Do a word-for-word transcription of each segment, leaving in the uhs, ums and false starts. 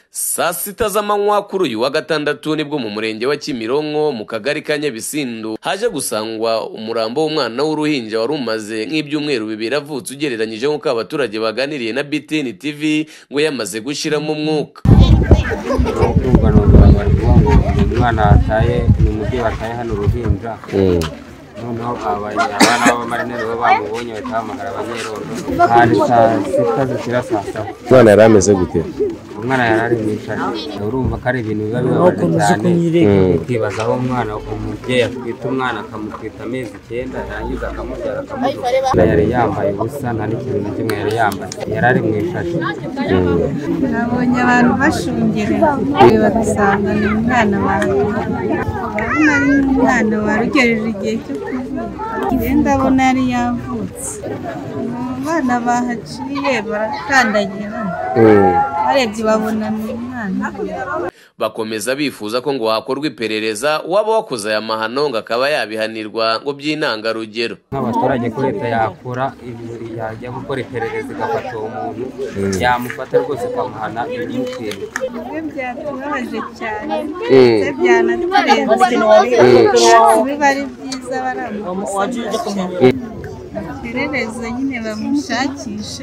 Saa sita z'amanywa kuri uyu wa gatandatu nibwo mu murenge wa Kimironko mu kagari ka Nyabisindu haje gusangwa umurambo w'umwana w'uruhinja wari umaze nk'ibyumweru bibiri avutse ugereranyije nk'uko abaturage baganiriye na B T N T V ngo yamaze gushiramo umwuka. Umwana ataye ni umubyeyi wataye hano uruhinja. Noneho abana b'amarineri bo bamubonye batahamagara abanyerondo hari saa sita zishyira saa saba. Umwana yari ameze gute? Umwana yari ari mu ishari, urumva ko ari ibintu biba bibabaje cyane. Ukibaza aho umwana umubyeyi atwita umwana akamutwita amezi icyenda yarangiza akamubyara akamubyara yari yambaye ubusa nta n'ikintu na kimwe yari yambaye, yari ari mu ishari. Nabonye abantu bashungerera bagasanga ni umwana wawe, urabona ari umwana wari ugejeje igihe cyo kuvuka, ndabona yari yavutse. Abana bahaciye barakandagira barebye babona ni umwana. Bakomeza bifuza ko ngo hakorwa iperereza uwaba wakoze aya mahano ngo akaba yabihanirwa ngo by'intangarugero. Nk'abaturage ko leta yakora yajya gukora iperereza igafata uwo muntu yamufata rwose akamuhana ibimukwiye. Ibyo byatubabaje cyane ndetse byanaturenze, biba ari byiza baramusanze iperereza nyine bamushakishe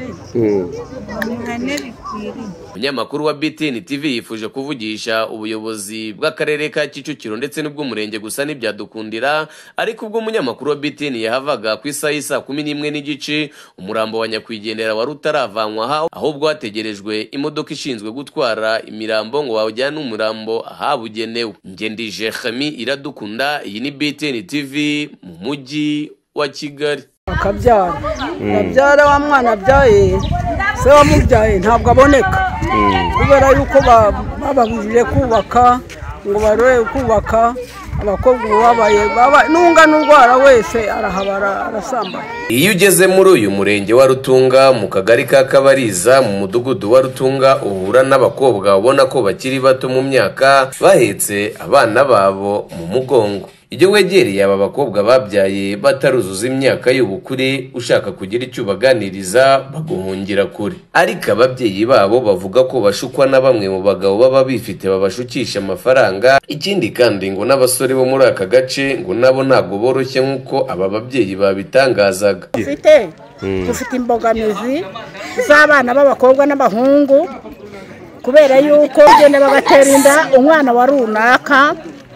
bamuhane bikwiriye. Umunyamakuru wa B T N T V yifuje kuvugisha ubuyobozi bw'akarere ka Kicukiro ndetse n'ubw'umurenge gusa n'ibyadukundira, ariko ubwo umunyamakuru wa B T N yahavaga ku isaha y'isa kumi n'imwe n'igice umurambo wa nyakwigendera wari utaravanwa aha, ahubwo hategerejwe imodoka ishinzwe gutwara imirambo ngo wawujyane umurambo ahabugenewe. Ngendije Khami Iradukunda, iyi ni B T N T V mu mujyi wa Kigali. Akabyara akabyara wa mwana abyaye se wamubyaye ntabwo aboneka kubera yuko bababujije kubaka ngo baroye kubaka. Abakobwa babaye nunga n'urwara wese arahabara arasamba. Iyo ugeze muri uyu murenge wa Rutunga mu kagari ka Kabariza mu mudugudu wa Rutunga uhura n'abakobwa ubona ko bakiri bato mu myaka bahetse abana babo mu mugongo. Iyo wegereye aba bakobwa babyaye bataruzuza imyaka y'ubukure ushaka kugira icyo baganiriza baguhungira kure, ariko ababyeyi babo bavuga ko bashukwa na bamwe mu bagabo baba bifite babashukisha amafaranga. Ikindi kandi ngo n'abasore bo muri aka gace ngo nabo ntabwo boroshye nk'uko aba babyeyi babitangazaga. Dufite dufite imbogamizi z'abana b'abakobwa n'abahungu kubera yuko ugenda bagatera inda umwana wa runaka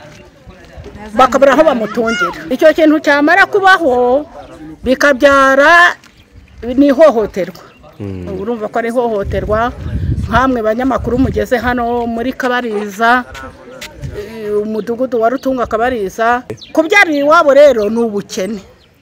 bakabura aho bamutungira. Icyo kintu cyamara kubaho bikabyara ni ihohoterwa. Urumva ko ari ihohoterwa. Nkamwe banyamakuru mugeze hano muri Kabariza umudugudu wa Rutunga Kabariza, kubyarira iwabo rero ni ubukene.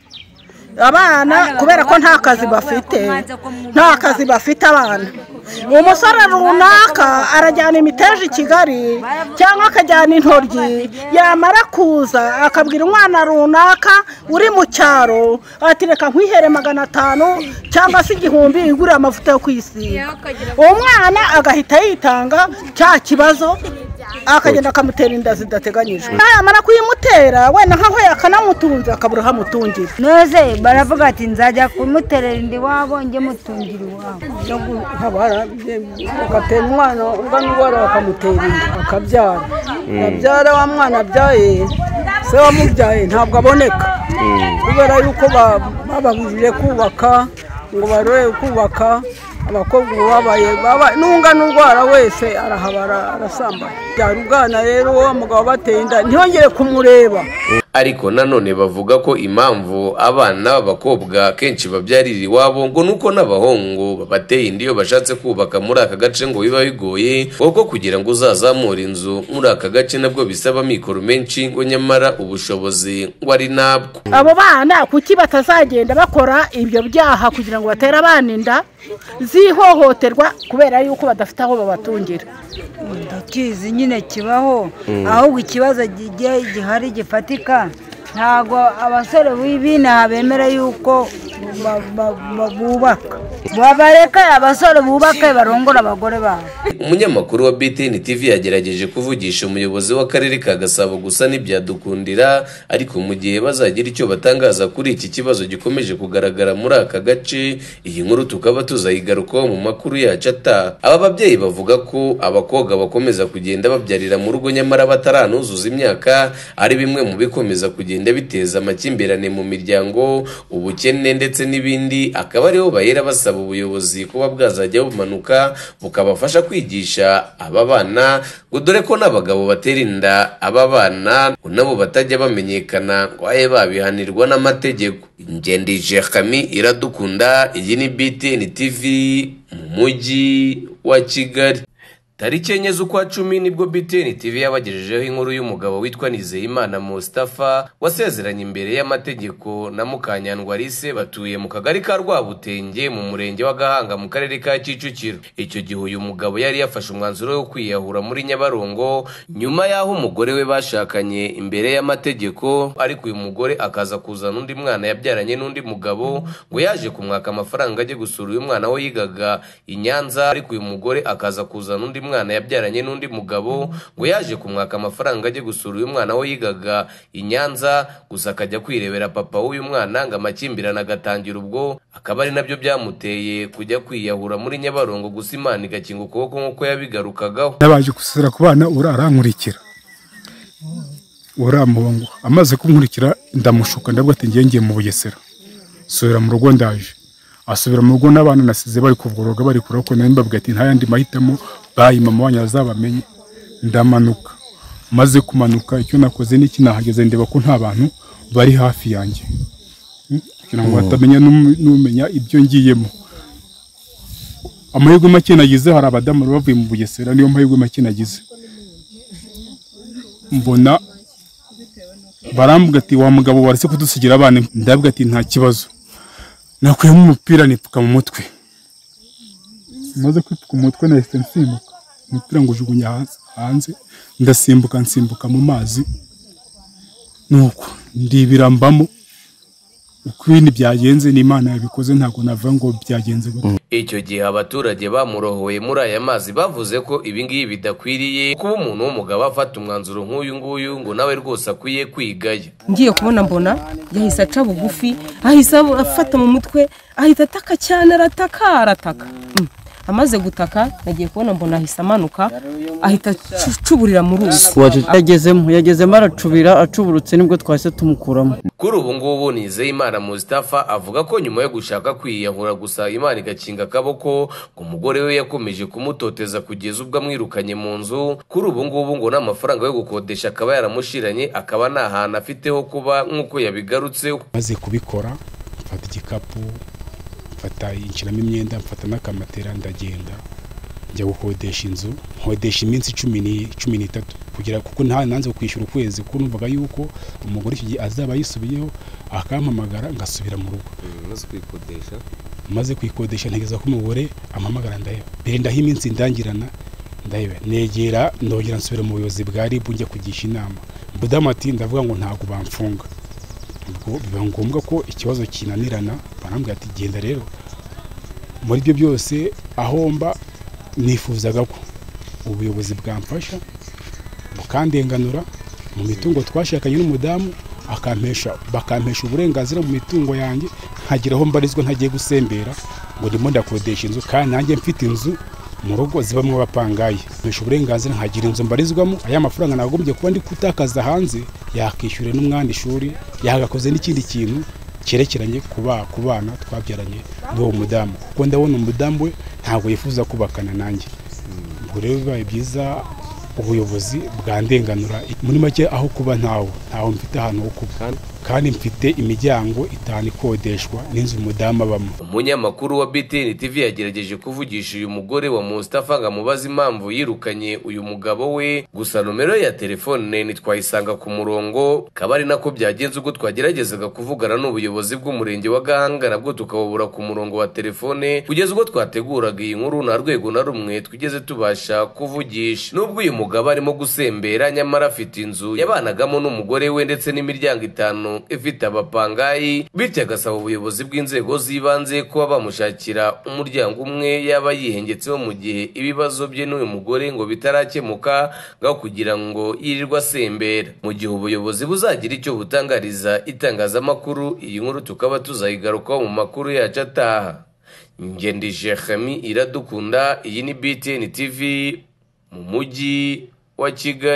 Abana kubera ko nta kazi bafite nta kazi bafite abana, umusore runaka arajyana imiteja i Kigali cyangwa akajyana intoryi, yamara kuza akabwira umwana runaka uri mu cyaro ati reka nkwihere magana atanu cyangwa se igihumbi igura amavuta yo kwisiga. Umwana agahita yitanga cya kibazo akagenda akamutera inda zidateganyijwe. Yamara kuyimutera wenda nkaho yakanamutunza akabura hamutungira. Noze baravuga ati nzajya kumuterera indi wabo nge mutungira iwabo. Habara agatera umwana ungana n'urwara bakamutera inda akabyara. Abyara wa mwana abyaye se wamubyaye ntabwo aboneka kubera yuko bababujije kubaka ngo baroye kubaka. Abakobwa babaye nunga n'urwara wese arahabara arasamba. Byarugana rero uwo mugabo bateye inda ntiyongere kumureba. Ariko nanone bavuga ko impamvu abana b'abakobwa kenshi babyarira iwabo ngo nuko n'abahungu babateye inda iyo bashatse kubaka muri aka gace ngo biba bigoye, kuko kugira ngo uzazamure inzu muri aka gace nabwo bisaba mikoro menshi ngo nyamara ubushobozi ngo ari nabwo. Abo bana kuki batazagenda bakora ibyo byaha kugira ngo batere abana inda zihohoterwa kubera yuko badafite aho babatungira? Ndakizi nyine kibaho, ahubwo ikibazo gihari gifatika ntago abasore b'ibina bemera yuko bubaka babareka abasore bubake barongora abagore babo. Umunyamakuru wa B T N T V yagerageje kuvugisha umuyobozi w'akarere ka Gasabo gusa n'ibyadukundira, ariko mu gihe bazagira icyo batangaza kuri iki kibazo gikomeje kugaragara muri aka gace, iyi nkuru tukaba tuzayigarukaho mu makuru yacu ata. Aba babyeyi bavuga ko abakobwa bakomeza kugenda babyarira mu rugo nyamara bataranuzuza imyaka ari bimwe mu bikomeza kugenda biteza amakimbirane mu miryango, ubukene ndetse n'ibindi, akaba ariho bahera basaba ubuyobozi kuba bwazajya bumanuka bukabafasha kwigisha aba bana, ngo dore ko n'abagabo batera inda aba bana nabo batajya bamenyekana ngo aye babihanirwa n'amategeko. Ngendije Kami Iradukunda, iyi ni B T N T V mu mujyi wa Kigali. Tariki enye z'ukwa cumi nibwo B T N T V yabagejejeho inkuru y'umugabo witwa Nizeyimana Mustafa wasezeranye imbere y'amategeko na Mukanyandwa Alice batuye mu kagari ka Rwabutenge mu murenge wa Gahanga mu karere ka Kicukiro. Icyo gihe uyu mugabo yari yafashe umwanzuro wo kwiyahura muri Nyabarongo nyuma y'aho umugore we bashakanye imbere y'amategeko, ariko uyu mugore akaza kuzana undi mwana yabyaranye n'undi mugabo ngo yaje kumwaka amafaranga ajye gusura uyu mwana we yigaga i Nyanza, ariko uyu mugore akaza kuzana undi mwana yabyaranye n'undi mugabo ngo yaje kumwaka amafaranga ajye gusura uyu mwana we yigaga i Nyanza, gusa akajya kwirebera papa w'uyu mwana ngo amakimbirane agatangira. Ubwo akaba ari nabyo byamuteye kujya kwiyahura muri Nyabarongo, gusa Imana igakinga ukuboko nk'uko yabigarukagaho. Nabaje gusura ku bana urarankurikira uramuhungu, amaze kumurikira ndamushuka ndabwo ati ngiye ngiye mu Bugesera, subira mu rugo. Ndaje asubira mu rugo n'abana nasize bari kuvugoroga bari kurako, nayo mbabwira ati nta yandi mahitamo bayi mama wanyu azabamenye. Ndamanuka, maze kumanuka icyo nakoze n'iki nahageze ndeba ko nta bantu bari hafi yanjye kugira ngo batamenya n'umenya ibyo ngiyemo. Amahirwe make nagize, hari abadamu bavuye mu Bugesera, niyo mahirwe make nagize. Mbona barambuga ati wa mugabo waretse kudusigira abana. Ndabwira ati nta kibazo. Nakuyemo umupira nipfuka mu mutwe, maze kwipfuka umutwe nahise nsimbuka, umupira ngo ujugunya hanze, ndasimbuka nsimbuka mu mazi, nuko ndibirambamo. Uko ibintu byagenze n'Imana yabikoze, ntabwo navuga ngo byagenze gute. Icyo gihe abaturage bamurohoye muri aya mazi bavuze ko ibi ngibi bidakwiriye, kuba umuntu w'umugabo afata umwanzuro nk'uyu nguyu ngo nawe rwose akwiye kwigaya. Ngiye kubona mbona yahise aca bugufi, ahise afata mu mutwe, ahita ataka cyane, arataka arataka. Amaze gutaka nagiye kubona mbona ahise amanuka, ahita cuburira mu ruzi. Yagezemo yagezemo aracubira, acuburutse nibwo twase tumukuramo. Kuri ubu ngubu Nizeyimana Mustafa avuga ko nyuma yo gushaka kwiyahura gusa Imana igakinga akaboko, ngo umugore we yakomeje kumutoteza kugeza ubwo amwirukanye mu nzu. Kuri ubu ngubu ngo n'amafaranga yo gukodesha akaba yaramushiranye, akaba nta hantu afiteho kuba nk'uko yabigarutseho. Maze kubikora mfata igikapu, mfata inshiramo imyenda, mfata n'akamatera, ndagenda njya gukodesha inzu. Nkodesha iminsi cumi n'itatu kugira kuko nta nanze kwishyura ukwezi, kuko numvaga yuko umugore iki gihe azaba yisubiyeho akampamagara ngasubira mu rugo. Maze kwikodesha maze kwikodesha ntegeza ko umugore ampamagara, ndaheba birendaho iminsi ndangirana, ndaheba negera ndongera nsubira mu buyobozi bwa R I B njya kugisha inama. Budamu ati ndavuga ngo ntago bamfunga, ubwo biba ngombwa ko ikibazo kinanirana. Barambwira ati genda rero. Muri byo byose aho mba nifuzaga ko ubuyobozi bwamfasha bukandenganura mu mitungo twashakanye n'umudamu, akampesha bakampesha uburenganzira mu mitungo yanjye, nkagira aho mbarizwa ntagiye gusembera ngo ndimo ndakodesha inzu, kandi nanjye mfite inzu mu rugo zibamwe abapangaye. Mpesha uburenganzira nkagira inzu mbarizwamo. Aya mafaranga nagombye kuba ndi kutakaza hanze yakishyure n'umwanda ishuri, yagakoze n'ikindi kintu cyerekeranye kuba ku bana twabyaranye n'uwo mudamu, kuko ndabona umudamu we ntabwo yifuza kubakana nanjye. Ubwo rero bibaye byiza ubuyobozi bwandenganura. Muri make aho kuba ntawo ntawo mfite ahantu ho kuba, kandi mfite imiryango itanu ikodeshwa n'inzu umudamu abamo. Umunyamakuru wa B T N T V yagerageje kuvugisha uyu mugore wa Mustafa ngo amubaze impamvu yirukanye uyu mugabo we, gusa nomero ya telefone ntitwayisanga ku murongo. Kaba ari nako byagenze ubwo twageragezaga kuvugana n'ubuyobozi bw'umurenge wa Gahanga, nabwo tukabubura ku murongo wa telefone. Kugeza ubwo twateguraga iyi nkuru nta rwego na rumwe twigeze tubasha kuvugisha. Nubwo uyu mugabo arimo gusembera nyamara afite inzu yabanagamo n'umugore we ndetse n'imiryango itanu inzu ifite abapangayi, bityo agasaba ubuyobozi bw'inzego z'ibanze kuba bamushakira umuryango umwe yaba yihengetseho mu gihe ibibazo bye n'uyu mugore ngo bitarakemuka, ngaho kugira ngo yirirwa asembera. Mu gihe ubuyobozi buzagira icyo butangariza itangazamakuru, iyi nkuru tukaba tuzayigarukaho mu makuru yacu ataha. Ngendije Khami Iradukunda, iyi ni B T N T V mu mujyi wa Kigali.